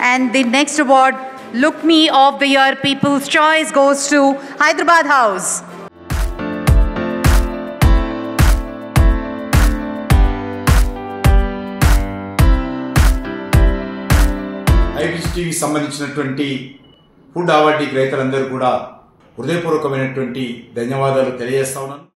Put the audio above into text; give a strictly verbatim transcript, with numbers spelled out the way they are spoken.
And the next award, Lukhmi of the Year People's Choice, goes to Hyderabad House. HyBiz T V సంబంధించినటువంటి food award గ్రహీతలందరూ కూడా హృదయపూర్వకమైనటువంటి ధన్యవాదాలు తెలియజేస్తా ఉన్నాను.